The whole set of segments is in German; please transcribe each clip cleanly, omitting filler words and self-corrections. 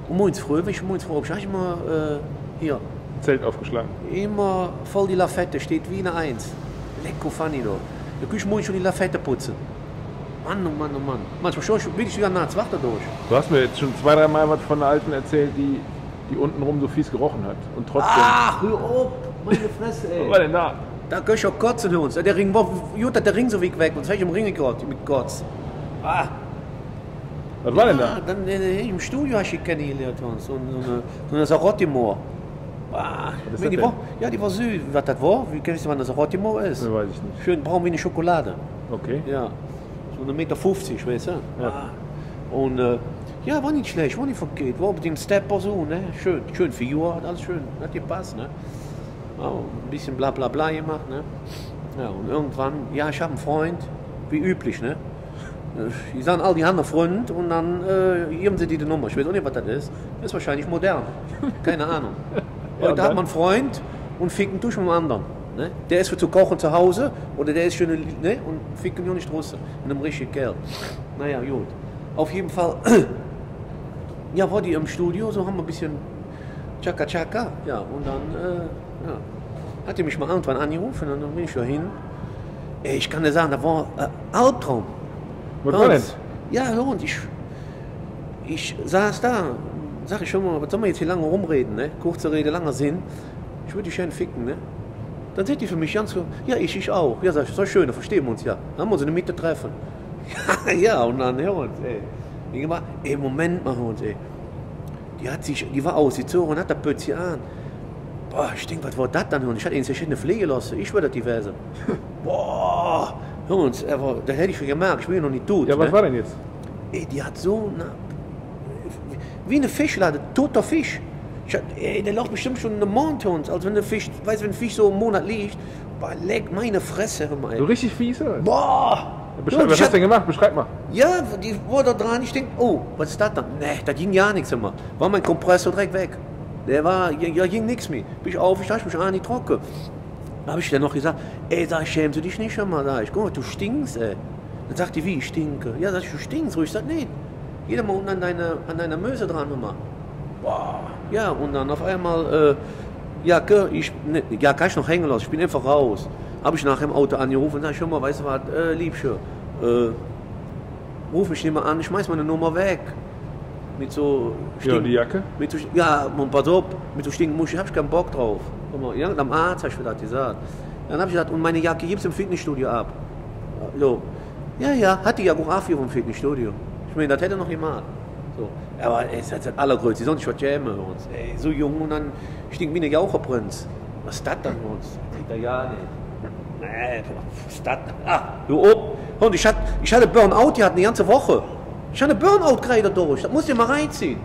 Und morgens früh, wenn ich morgens früh aufstehe, immer hier. Zelt aufgeschlagen. Immer voll die Lafette, steht wie eine Eins. Lecko funny da. Da kann ich morgens schon die Lafette putzen. Mann, oh Mann, oh Mann. Manchmal schon bin ich wieder nachts wach dadurch. Du hast mir jetzt schon 2-3 Mal was von einer Alten erzählt, die untenrum so fies gerochen hat. Und trotzdem. Ach, hör auf! Meine Fresse, ey. Was war denn da? Da kann ich auch kotzen uns. Der Ring war, gut, der Ring so weg. Und jetzt habe ich im Ring gehabt, mit Kotz. Ah. Was war denn da? Dann im Studio hast du kennengelernt. So eine Sarottimor. Ah, Was ist das die denn? war, ja, die war süß. Was das war? Wie kennst du, wann das Sarottimor ist? Das weiß ich nicht. Schön braun wie eine Schokolade. Okay. Ja. So 1,50 Meter, weißt du? Ja. Ah. Und ja, war nicht schlecht, war nicht verkehrt. War mit dem Stepper so, ne? Schön Figur, hat alles schön, hat gepasst, ne? Auch ein bisschen bla bla bla gemacht, ne? Ja, und irgendwann, ja, ich habe einen Freund, wie üblich, ne? Die sagen all die anderen Freunde und dann geben sie die Nummer. Ich weiß auch nicht, was das ist. Das ist wahrscheinlich modern. Keine Ahnung. Ja, Heute hat man einen Freund und fickt einen durch mit dem anderen. Ne? Der ist für zu kochen zu Hause oder der ist schön, ne? Und fickt ihn nur nicht draußen. Mit einem richtigen Kerl. Naja, gut. Auf jeden Fall, ja, war die im Studio, so haben wir ein bisschen Chaka Chaka. Ja, und dann, ja, hat die mich mal irgendwann angerufen und dann bin ich da hin. Ey, ich kann dir sagen, da war Albtraum. Was war denn? Ja, und ich saß da, sag ich schon mal, was soll man jetzt hier lange rumreden, ne? Kurze Rede, langer Sinn. Ich würde dich schön ficken, ne? Dann sind die für mich ganz so, ja, ich auch. Ja, sag ich, so schön, da verstehen wir uns ja. Dann haben wir uns in der Mitte treffen. Ja, und dann, hör uns, ey. Ich immer, ey, Moment mal, uns, ey. Die war ausgezogen, hat das Pötzchen an. Boah, ich denke, was war das dann? Und ich hatte ihn verschiedene Pflege lassen. Ich würde das gewesen. Boah, hör uns, das hätte ich schon gemerkt, ich bin ja noch nicht tot. Ja, was ne? war denn jetzt? Ey, die hat so wie eine Fischlade, toter Fisch. Der lag bestimmt schon einen Monat uns, als wenn der Fisch, weißt du, wenn ein Fisch so einen Monat liegt. Boah, leck meine Fresse, hör mal. So richtig fies, oder? Boah! Was hast du denn gemacht? Beschreib mal. Ja, die war da dran, ich denke, oh, was ist das dann? Nee, da ging ja nichts immer. War mein Kompressor direkt weg. Ja, ging nichts mehr. Bin ich auf, ich dachte mich nicht trocken. Da habe ich dann noch gesagt, ey, sag ich, schämst du dich nicht schon mal? Sag ich, guck mal, du stinkst, ey. Dann sagt die, wie, ich stinke? Ja, sag ich, du stinkst. Ich sag, nee. Jeder mal unten an deiner Möse dran, hör mal. Boah. Ja, und dann auf einmal, ja, kann ich noch hängen lassen, ich bin einfach raus. Habe ich nachher im Auto angerufen und sag ich, schon mal, weißt du was, Liebchen, ruf mich nicht mehr an, ich schmeiß meine Nummer weg. Mit so... Ja, die Jacke? Mit so, ja, pass auf, mit so stinken Muschi, hab ich keinen Bock drauf. Ja, am Arzt hab ich mir das gesagt. Dann hab ich gesagt, und meine Jacke gibt's im Fitnessstudio ab. So. Ja, hat die ja auch auf vom Fitnessstudio. Ich meine, das hätte noch gemacht. So. Aber es ist das Allergrößte, sonst was jäme uns. Ey, so jung und dann stinkt wie eine Jaucherprinz. Was ist das dann uns? Das sieht er ja nicht. Nee, was ist das? Ah, du ob. Und ich hatte Burnout, die hatten eine ganze Woche. Ich hatte Burnout gerade durch. Das musst du dir mal reinziehen.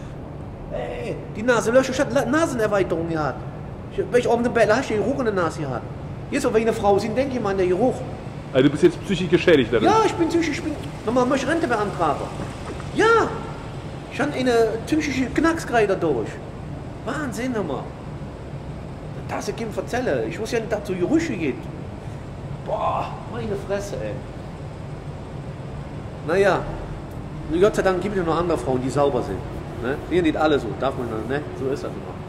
Ey, die Nasenlöcher, ich hatte Nasenerweiterung gehabt. Wenn ich auf dem Bett hast, du Geruch in der Nase gehabt. Jetzt, wenn ich eine Frau sehe, denke ich mal an den Geruch. Also du bist jetzt psychisch geschädigt, oder? Ja, ich bin psychisch, nochmal möchte ich Rente beantragen. Ja, ich hatte eine psychische Knacksgrade dadurch. Wahnsinn, nochmal. Das ist kein Verzelle. Ich wusste ja nicht, dass es so Gerüche geht. Boah, meine Fresse, ey. Naja, Gott sei Dank gibt es ja noch andere Frauen, die sauber sind. Ne? Die sind nicht alle so, darf man, ne? So ist das immer.